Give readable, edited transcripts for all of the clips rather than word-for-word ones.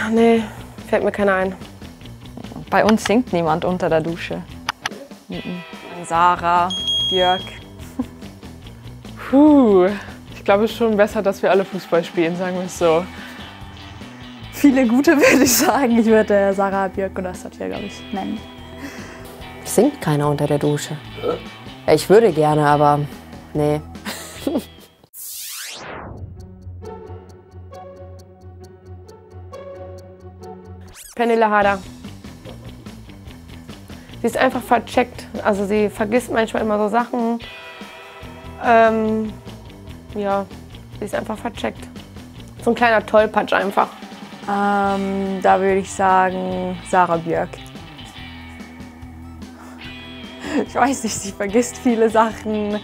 Nee, fällt mir keiner ein. Bei uns singt niemand unter der Dusche. Sarah, Björk. Ich glaube schon besser, dass wir alle Fußball spielen, sagen wir es so. Viele gute würde ich sagen. Ich würde Sarah, Björk und Anastasia, glaube ich, nennen. Singt keiner unter der Dusche. Ja, ich würde gerne, aber nee. Pernille Harder. Sie ist einfach vercheckt. Also sie vergisst manchmal immer so Sachen. Ja, sie ist einfach vercheckt. So ein kleiner Tollpatsch einfach. Da würde ich sagen Sarah Björk. Ich weiß nicht, sie vergisst viele Sachen.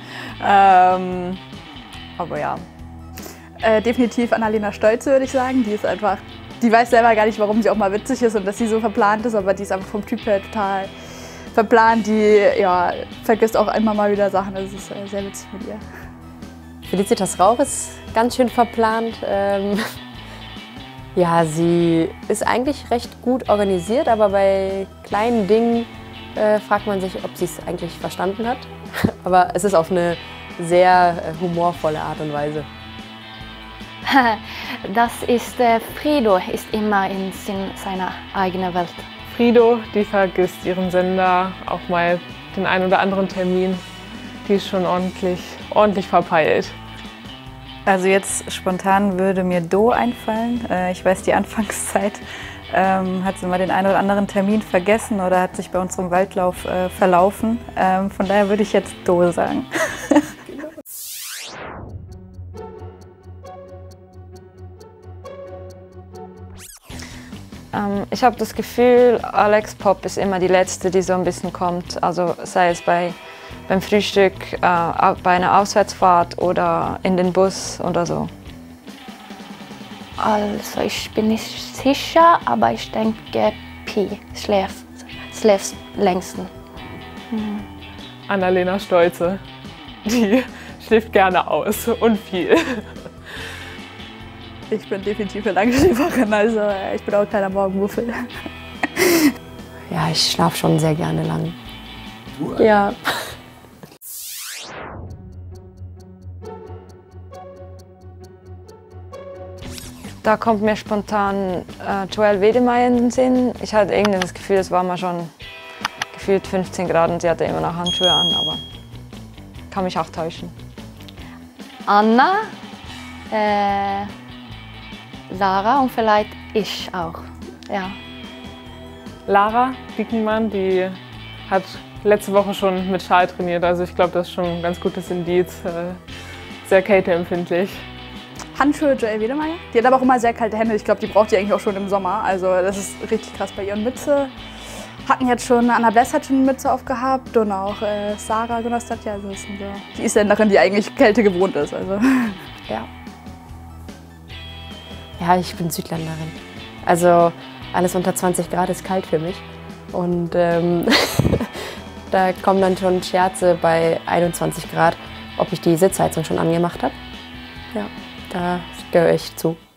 Aber ja. Definitiv Annalena Stolze, würde ich sagen. Die ist einfach, die weiß selber gar nicht, warum sie auch mal witzig ist und dass sie so verplant ist, aber die ist einfach vom Typ her total verplant. Die ja, vergisst auch immer mal wieder Sachen. Das ist sehr witzig mit ihr. Felicitas Rauch ist ganz schön verplant. Ja, sie ist eigentlich recht gut organisiert, aber bei kleinen Dingen fragt man sich, ob sie es eigentlich verstanden hat. Aber es ist auf eine sehr humorvolle Art und Weise. Das ist Frido, ist immer in seiner eigenen Welt. Frido, die vergisst ihren Sender, auch mal den einen oder anderen Termin. Die ist schon ordentlich verpeilt. Also jetzt spontan würde mir Do einfallen. Ich weiß, die Anfangszeit hat sie mal den einen oder anderen Termin vergessen oder hat sich bei unserem Waldlauf verlaufen. Von daher würde ich jetzt Do sagen. Ich habe das Gefühl, Alex Pop ist immer die Letzte, die so ein bisschen kommt. Also sei es beim Frühstück, bei einer Auswärtsfahrt oder in den Bus oder so. Also ich bin nicht sicher, aber ich denke Pi, schläft längsten. Annalena Stolze, die schläft gerne aus und viel. Ich bin definitiv eine Langschläferin, also ich bin auch ein kleiner Morgenmuffel. Ja, ich schlafe schon sehr gerne lang. Ja. Da kommt mir spontan Joelle Wedemeyer in den Sinn. Ich hatte irgendwie das Gefühl, es war mal schon gefühlt 15 Grad und sie hatte immer noch Handschuhe an, aber kann mich auch täuschen. Anna, Lara und vielleicht ich auch. Ja. Lara Dickenmann, die hat letzte Woche schon mit Schal trainiert, also ich glaube, das ist schon ein ganz gutes Indiz. Sehr kälteempfindlich. Handschuhe Joelle Wedemeyer. Die hat aber auch immer sehr kalte Hände. Ich glaube, die braucht die eigentlich auch schon im Sommer. Also das ist richtig krass bei ihr. Und Mütze hatten jetzt schon, Anna Bless hat schon eine Mütze aufgehabt und auch Sarah Anastasia. Also das sind so die Isländerin, die eigentlich Kälte gewohnt ist. Also ja. Ja, ich bin Südländerin. Also alles unter 20 Grad ist kalt für mich. Und da kommen dann schon Scherze bei 21 Grad, ob ich die Sitzheizung schon angemacht habe. Ja, da gehöre ich zu.